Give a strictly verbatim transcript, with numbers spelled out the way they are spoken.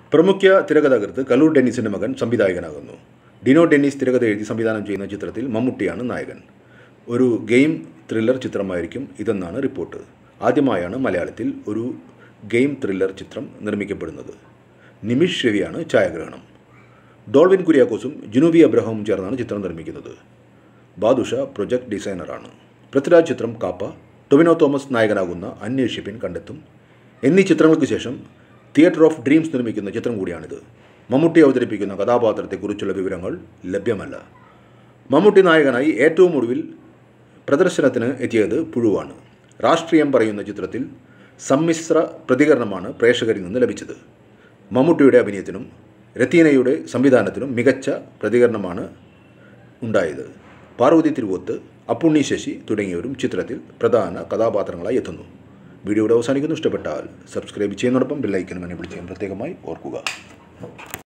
പ്രമുഖ തിരക്കഥാകൃത്ത് കലൂർ ഡെന്നിസിൻ്റെ മകൻ സംവിധായകനാകുന്നു. ഡിനോ ഡെന്നിസ് തിരക്കഥ എഴുതി സംവിധാനം ചെയ്യുന്ന ചിത്രത്തിൽ മമ്മൂട്ടിയാണ് നായകൻ. ഒരു ഗെയിം ത്രില്ലർ ചിത്രമായിരിക്കും ഇതെന്നാണ് റിപ്പോർട്ട്. ആദ്യമായാണ് മലയാളത്തിൽ ഒരു ഗെയിം ത്രില്ലർ ചിത്രം നിർമ്മിക്കപ്പെടുന്നത്. നിമിഷ് രവിയാണ് ഛായാഗ്രഹണം. ഡോൾവിൻ കുര്യാക്കോസും ജുനൂബി അബ്രഹാമും ചേർന്നാണ് ചിത്രം നിർമ്മിക്കുന്നത്. ബാദുഷ പ്രൊജക്ട് ഡിസൈനറാണ്. പൃഥ്വിരാജ് ചിത്രം കാപ്പ, ടൊവിനോ തോമസ് നായകനാകുന്ന അന്വേഷിപ്പിൻ കണ്ടെത്തും എന്നീ ചിത്രങ്ങൾക്ക് ശേഷം തിയേറ്റർ ഓഫ് ഡ്രീംസ് നിർമ്മിക്കുന്ന ചിത്രം കൂടിയാണിത്. മമ്മൂട്ടി അവതരിപ്പിക്കുന്ന കഥാപാത്രത്തെക്കുറിച്ചുള്ള വിവരങ്ങൾ ലഭ്യമല്ല. മമ്മൂട്ടി നായകനായി ഏറ്റവും ഒടുവിൽ പ്രദർശനത്തിന് എത്തിയത് പുഴുവാണ്. രാഷ്ട്രീയം പറയുന്ന ചിത്രത്തിൽ സമ്മിശ്ര പ്രതികരണമാണ് പ്രേക്ഷകരിൽ നിന്ന് ലഭിച്ചത്. മമ്മൂട്ടിയുടെ അഭിനയത്തിനും രത്തീനയുടെ സംവിധാനത്തിനും മികച്ച പ്രതികരണമാണ് ഉണ്ടായത്. പാർവതി തിരുവോത്ത്, അപ്പുണ്ണി ശശി തുടങ്ങിയവരും ചിത്രത്തിൽ പ്രധാന കഥാപാത്രങ്ങളായി എത്തുന്നു. വീഡിയോയുടെ അവസാനിക്കുന്നു. ഇഷ്ടപ്പെട്ടാൽ സബ്സ്ക്രൈബ് ചെയ്യുന്നതോടൊപ്പം ബെല്ലൈക്കനും എന്നെ വിളിച്ച് പ്രത്യേകമായി ഓർക്കുക.